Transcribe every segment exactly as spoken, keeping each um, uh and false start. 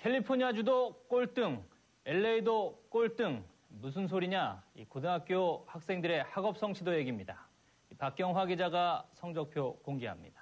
캘리포니아주도 꼴등, 엘에이도 꼴등. 무슨 소리냐? 이 고등학교 학생들의 학업 성취도 얘기입니다. 박경화 기자가 성적표 공개합니다.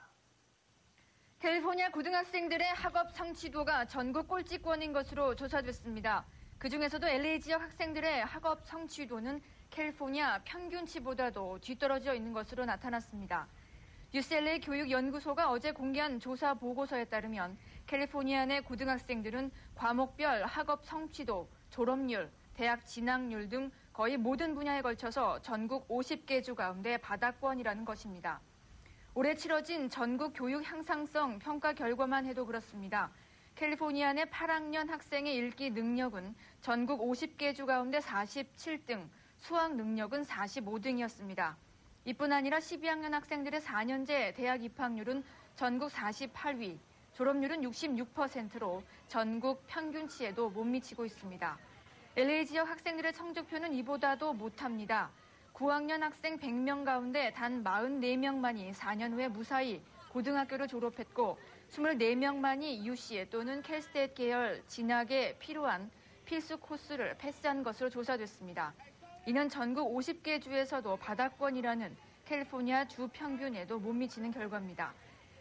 캘리포니아 고등학생들의 학업 성취도가 전국 꼴찌권인 것으로 조사됐습니다. 그중에서도 엘에이 지역 학생들의 학업 성취도는 캘리포니아 평균치보다도 뒤떨어져 있는 것으로 나타났습니다. 유씨엘에이 교육연구소가 어제 공개한 조사 보고서에 따르면 캘리포니아 내 고등학생들은 과목별 학업 성취도, 졸업률, 대학 진학률 등 거의 모든 분야에 걸쳐서 전국 오십 개 주 가운데 바닥권이라는 것입니다. 올해 치러진 전국 교육 향상성 평가 결과만 해도 그렇습니다. 캘리포니아 내 팔 학년 학생의 읽기 능력은 전국 오십 개 주 가운데 사십칠 등, 수학 능력은 사십오 등이었습니다. 이뿐 아니라 십이 학년 학생들의 사 년제 대학 입학률은 전국 사십팔 위, 졸업률은 육십육 퍼센트로 전국 평균치에도 못 미치고 있습니다. 엘에이 지역 학생들의 성적표는 이보다도 못합니다. 구 학년 학생 백 명 가운데 단 사십사 명만이 사 년 후에 무사히 고등학교를 졸업했고 이십사 명만이 유씨 또는 캘스테이트 계열 진학에 필요한 필수 코스를 패스한 것으로 조사됐습니다. 이는 전국 오십 개 주에서도 바닥권이라는 캘리포니아 주 평균에도 못 미치는 결과입니다.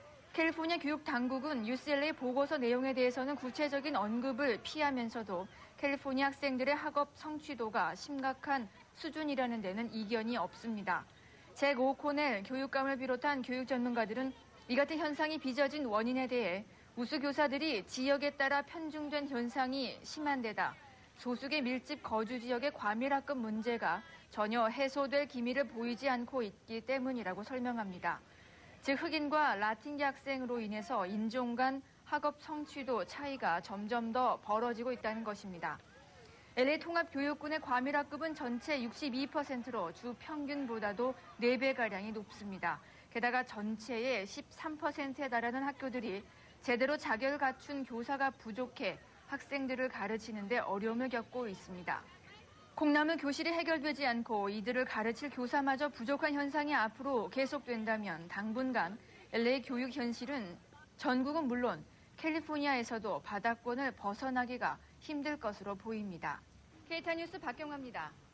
캘리포니아 교육당국은 유씨엘에이 보고서 내용에 대해서는 구체적인 언급을 피하면서도 캘리포니아 학생들의 학업 성취도가 심각한 수준이라는 데는 이견이 없습니다. 잭 오코넬 교육감을 비롯한 교육 전문가들은 이 같은 현상이 빚어진 원인에 대해 우수 교사들이 지역에 따라 편중된 현상이 심한 데다 소수의 밀집 거주 지역의 과밀학급 문제가 전혀 해소될 기미를 보이지 않고 있기 때문이라고 설명합니다. 즉 흑인과 라틴계 학생으로 인해서 인종 간 학업 성취도 차이가 점점 더 벌어지고 있다는 것입니다. 엘에이 통합교육군의 과밀학급은 전체 육십이 퍼센트로 주 평균보다도 네 배가량이 높습니다. 게다가 전체의 십삼 퍼센트에 달하는 학교들이 제대로 자격을 갖춘 교사가 부족해 학생들을 가르치는 데 어려움을 겪고 있습니다. 콩나물 교실이 해결되지 않고 이들을 가르칠 교사마저 부족한 현상이 앞으로 계속된다면 당분간 엘에이 교육 현실은 전국은 물론 캘리포니아에서도 바닥권을 벗어나기가 힘들 것으로 보입니다. 케이티알 뉴스 박경화입니다.